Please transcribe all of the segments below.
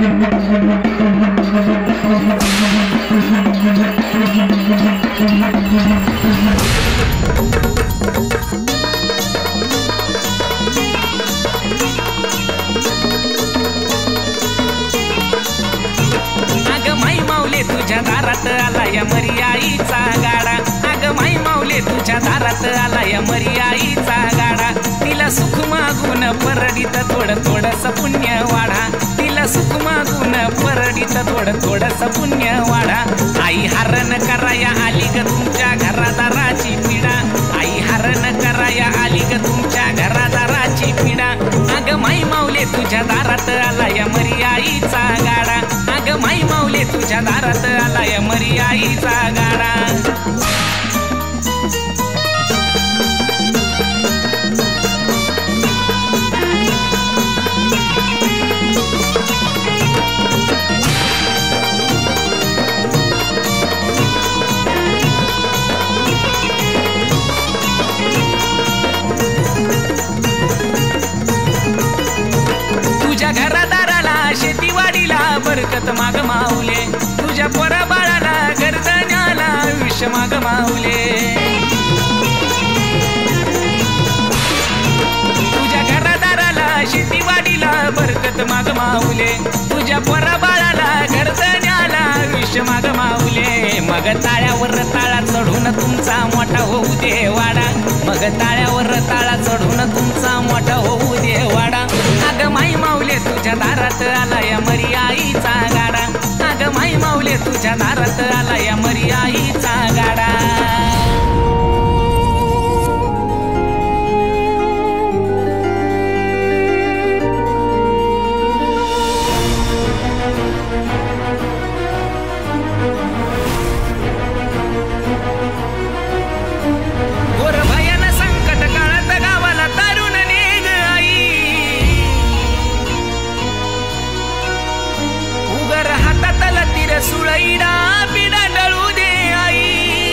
तुझ्या दारात आला या मर्याईचा गाडा, अग माई माऊले तुझ्या दारात आला या मर्याईचा गाडा। तिला सुख मागून परडीत थोडं थोडस पुण्य वाढा, तिला सुख मागून परडीत थोडं थोडस पुण्य वाढा। आई हरण कराया आली ग तुमच्या घरादाराची पिढा, आई हरण कराया आली ग तुमच्या घरादाराची पिढा। अग माई माऊले तुझ्या दारात आला या मर्याईचा गाडा, अग माई माऊले तुझ्या दारात आला या मर्याईचा गाडा। तुझ्या घरादाराला शेतीवाडीला बरकत माग माऊले, तुझ्या पोरा बाळाला गरजण्याला आयुष्य माग माऊले। तुझ्या घरादाराला शेतीवाडीला बरकत माग माऊले, तुझ्या पोरा बाळाला गरजण्याला आयुष्य माग माऊले। मग ताळ्यावर ताळा चढून तुमचा मोठा होऊ दे वाडा, मग ताळ्यावर ताळा चढून तुमचा मोठा होऊ दे वाडा। अग माई माऊले तुझ्या दारात आला या मर्याईचा गाडा, अग माई माऊले तुझ्या दारात आला या मर्याईचा गाडा। सुळईडा पिडा डळू दे आई,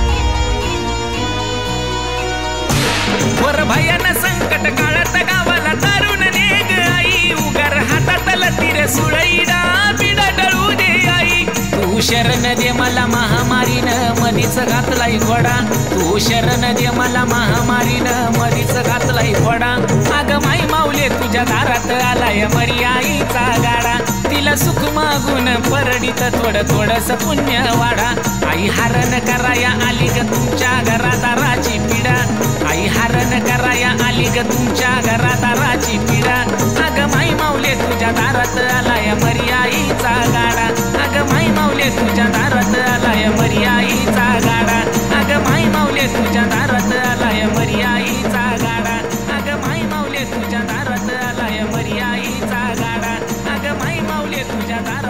वर भयान संकट काळात गावाला तारून नेग आई। उगर हातातला तीर सुळईडा पिडा डळू दे आई। तू शरण दे मला महामारीनं मधीच घातलाय घोडा, तू शरण दे मला महामारीनं मधीच घातलाय घोडा। अग माई माऊले तुझ्या दारात आलाय मर्याईचा गाडा, तिला सुख मागून परडीत थोडं थोडस पुण्य वाढा। आई हरण कराया आली ग तुमच्या घरादाराची पिढा, आई हरण कराया आली ग तुमच्या घरादाराची पिढा। अग माई माऊले तुझ्या दारात आलाय मर्याईचा गाडा, अग माई माऊले तुझ्या दारात आलाय मर्याईचा गाडा, अग माई माऊले तुझ्या दारात आलाय मर्याईचा गाडा, अग माई माऊले तुझ्या दारात आलाय मर्याईचा गाडा, अग माई माऊले तुझ्या दारात